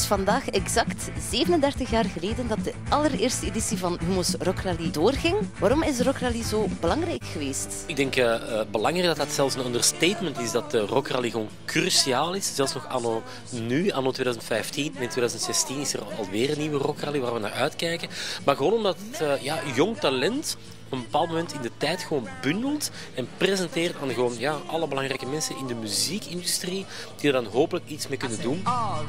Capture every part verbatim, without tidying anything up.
vandaag exact zevenendertig jaar geleden dat de allereerste editie van Humo's Rock Rally doorging. Waarom is de Rock Rally zo belangrijk geweest? Ik denk uh, uh, belangrijk dat dat zelfs een understatement is, dat de Rock Rally gewoon cruciaal is. Zelfs nog anno nu, anno twintig vijftien en twintig zestien is er alweer een nieuwe Rock Rally waar we naar uitkijken. Maar gewoon omdat het uh, ja, jong talent op een bepaald moment in de tijd gewoon bundelt en presenteert aan gewoon, ja, alle belangrijke mensen in de muziekindustrie die er dan hopelijk iets mee kunnen doen.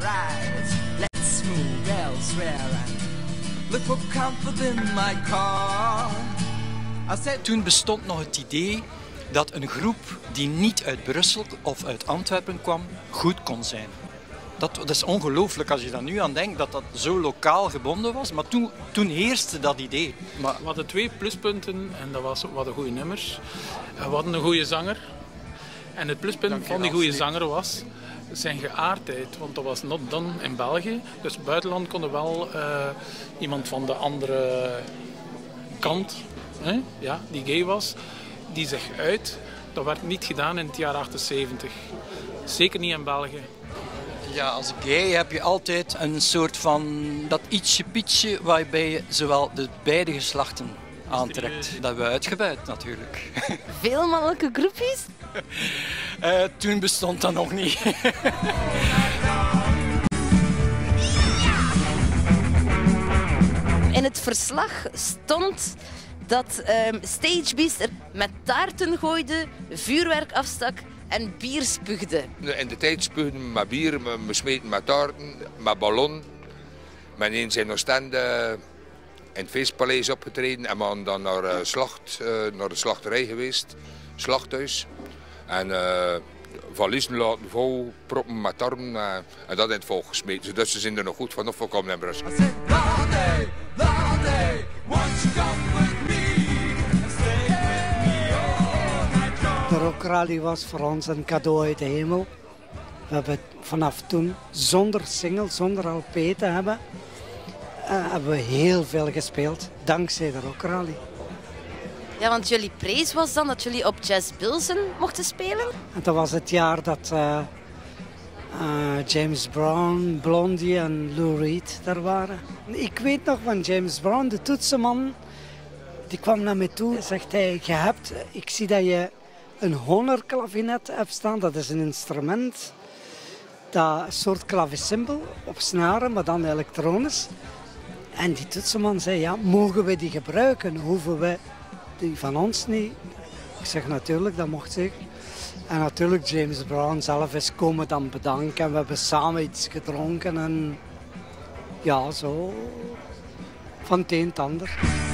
Toen bestond nog het idee dat een groep die niet uit Brussel of uit Antwerpen kwam, goed kon zijn. Dat, dat is ongelooflijk als je daar nu aan denkt, dat dat zo lokaal gebonden was. Maar toen, toen heerste dat idee. Maar we hadden twee pluspunten en dat was, we hadden goede nummers. We hadden een goede zanger. En het pluspunt van die goede zanger was zijn geaardheid. Want dat was not done in België. Dus buitenland konden wel uh, iemand van de andere kant, hè, ja, die gay was, die zich uit. Dat werd niet gedaan in het jaar achtenzeventig. Zeker niet in België. Ja, als gay heb je altijd een soort van dat ietsje pietje waarbij je zowel de beide geslachten aantrekt. Dat hebben we uitgebuit natuurlijk. Veel mannelijke groepjes? uh, toen bestond dat nog niet. In het verslag stond dat um, Stagebeast er met taarten gooide, vuurwerk afstak en bier spuugde. In de tijd spuugden met bier, we smeten met taarten, met ballon. Men eens in Oostende in het feestpaleis opgetreden en we dan naar, uh, slacht, uh, naar de slachterij geweest, slachthuis. En uh, valiezen laten vol, proppen met tarm uh, en dat in het volk gesmeten. Dus ze zijn er nog goed vanaf gekomen in Brussel. De Rock Rally was voor ons een cadeau uit de hemel. We hebben vanaf toen, zonder single, zonder L P te hebben, uh, hebben we heel veel gespeeld, dankzij de Rock Rally. Ja, want jullie prijs was dan dat jullie op Jazz Bilzen mochten spelen? En dat was het jaar dat uh, uh, James Brown, Blondie en Lou Reed daar waren. Ik weet nog van James Brown, de toetsenman, die kwam naar me toe en zegt hij, je hebt, ik zie dat je een honorklavinet hebt staan. Dat is een instrument, dat een soort klavecimbal op snaren, maar dan elektronisch. En die toetsenman zei, ja, mogen we die gebruiken? Hoeven we die van ons niet? Ik zeg, natuurlijk, dat mocht zeker. En natuurlijk, James Brown zelf is komen dan bedanken. En we hebben samen iets gedronken. En ja, zo van het een het ander.